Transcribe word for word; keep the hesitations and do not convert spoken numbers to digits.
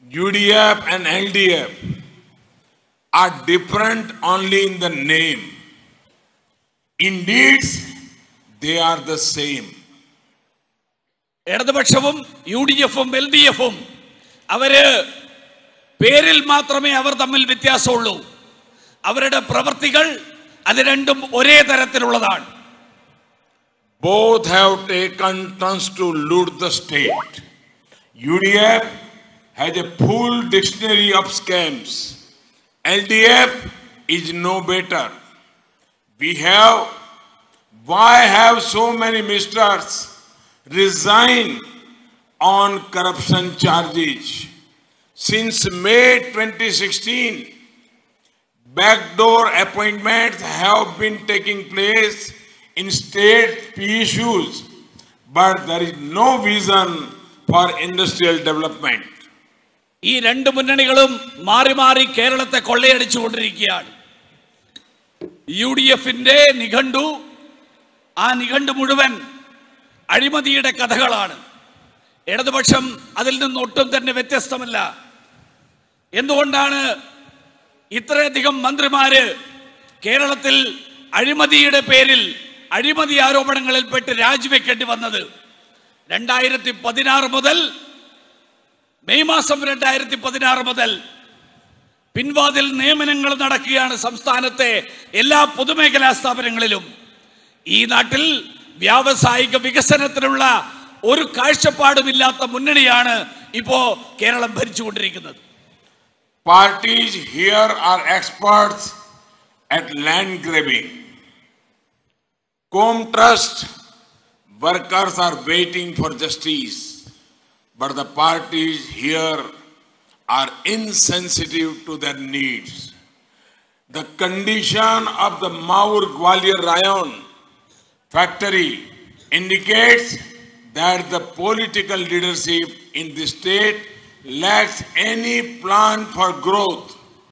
U D F and L D F are different only in the name. In deeds, they are the same. ഇടതുപക്ഷവും U D എഫും L D എഫും അവര് പേരിൽ മാത്രമേ അവർ തമ്മിൽ വ്യത്യാസമുള്ളൂ. അവരുടെ പ്രവൃത്തികൾ അത് രണ്ടും ഒരേ തരത്തിലുള്ളതാണ്. Both have taken turns to loot the state. U D F has a full dictionary of scams. L D F is no better. We have, why have so many ministers resigned on corruption charges? Since May twenty sixteen, backdoor appointments have been taking place in state P S Us, but there is no vision for industrial development. ഈ രണ്ട് മുന്നണികളും മാറി മാറി കേരളത്തെ കൊള്ളയടിച്ചുകൊണ്ടിരിക്കുകയാണ്. U D എഫിന്റെ നിഘണ്ടു, ആ നിഘണ്ടു മുഴുവൻ അഴിമതിയുടെ കഥകളാണ്. ഇടതുപക്ഷം അതിൽ നിന്ന് ഒട്ടും തന്നെ വ്യത്യസ്തമല്ല. എന്തുകൊണ്ടാണ് ഇത്രയധികം മന്ത്രിമാര് കേരളത്തിൽ അഴിമതിയുടെ പേരിൽ അഴിമതി ആരോപണങ്ങളിൽപ്പെട്ട് രാജിവെക്കേണ്ടി വന്നത്? രണ്ടായിരത്തി പതിനാറ് മുതൽ മെയ് മാസം രണ്ടായിരത്തി പതിനാറ് മുതൽ പിൻവാതിൽ നിയമനങ്ങൾ നടക്കുകയാണ് സംസ്ഥാനത്തെ എല്ലാ പൊതുമേഖലാ സ്ഥാപനങ്ങളിലും. ഈ നാട്ടിൽ വ്യാവസായിക വികസനത്തിനുള്ള ഒരു കാഴ്ചപ്പാടുമില്ലാത്ത മുന്നണിയാണ് ഇപ്പോ Keralam ഭരിച്ചുകൊണ്ടിരിക്കുന്നത്. Parties here are experts at land grabbing. Com Trust workers are waiting for justice, but the parties here are insensitive to their needs. The condition of the Maur Gwalior Rayon factory indicates that the political leadership in the state lacks any plan for growth.